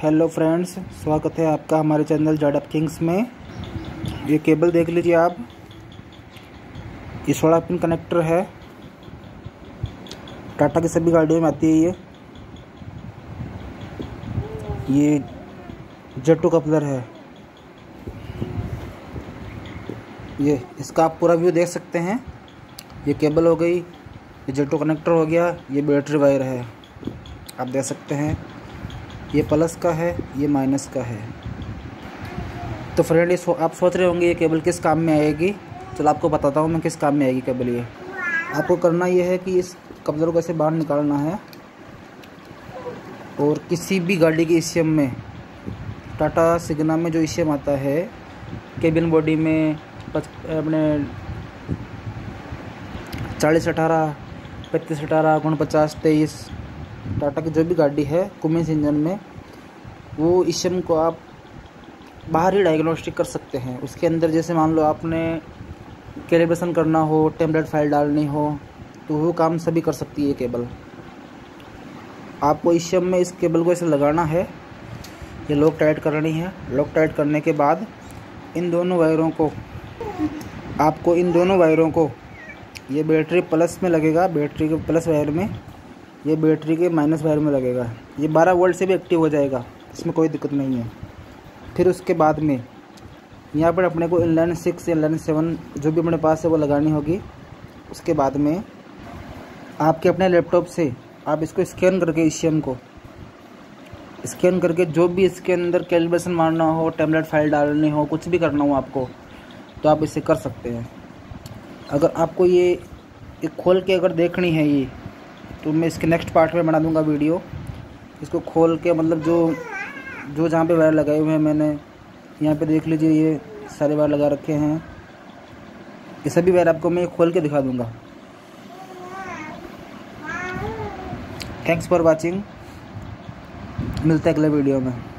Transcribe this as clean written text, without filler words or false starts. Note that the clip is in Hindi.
हेलो फ्रेंड्स, स्वागत है आपका हमारे चैनल जेडअप किंग्स में। ये केबल देख लीजिए आप, ये 16 पिन कनेक्टर है। टाटा की सभी गाड़ियों में आती है। ये जेटो कपलर है। ये इसका आप पूरा व्यू देख सकते हैं। ये केबल हो गई, ये जेटो कनेक्टर हो गया, ये बैटरी वायर है, आप देख सकते हैं। ये प्लस का है, ये माइनस का है। तो फ्रेंड आप सोच रहे होंगे ये केबल किस काम में आएगी। चलो आपको बताता हूँ मैं किस काम में आएगी केबल। ये आपको करना ये है कि इस कपलर को ऐसे बाहर निकालना है और किसी भी गाड़ी के ईसीएम में, टाटा सिग्ना में जो ईसीएम आता है केबिन बॉडी में अपने 4018, 3518, 49, 23 टाटा की जो भी गाड़ी है कुमिंस इंजन में, वो ईसीएम को आप बाहर ही डायग्नोस्टिक कर सकते हैं। उसके अंदर जैसे मान लो आपने कैलिब्रेशन करना हो, टेम्पलेट फाइल डालनी हो, तो वो काम सभी कर सकती है ये केबल। आपको ईसीएम में इस केबल को ऐसे लगाना है, ये लॉक टाइट करनी है। लॉक टाइट करने के बाद इन दोनों वायरों को ये बैटरी प्लस में लगेगा, बैटरी के प्लस वायर में, ये बैटरी के माइनस वायर में लगेगा। ये 12 वोल्ट से भी एक्टिव हो जाएगा, इसमें कोई दिक्कत नहीं है। फिर उसके बाद में यहाँ पर अपने को इनलाइन 6 या इनलाइन 7 जो भी अपने पास है वो लगानी होगी। उसके बाद में आपके अपने लैपटॉप से आप इसको स्कैन करके ईसीएम को स्कैन करके जो भी इसके अंदर कैलिब्रेशन मारना हो, टेम्पलेट फाइल डालनी हो, कुछ भी करना हो आपको, तो आप इसे कर सकते हैं। अगर आपको ये खोल के अगर देखनी है ये, तो मैं इसके नेक्स्ट पार्ट में बना दूंगा वीडियो। इसको खोल के मतलब जो जहाँ पे वायर लगाए हुए हैं मैंने, यहाँ पे देख लीजिए ये सारे वायर लगा रखे हैं। ये सभी वायर आपको मैं खोल के दिखा दूंगा। थैंक्स फॉर वाचिंग, मिलते हैं अगले वीडियो में।